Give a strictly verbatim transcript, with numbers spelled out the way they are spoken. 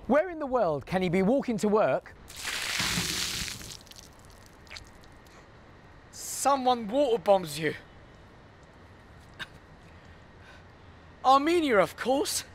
Where in the world can you be walking to work? Someone water bombs you. Armenia, of course.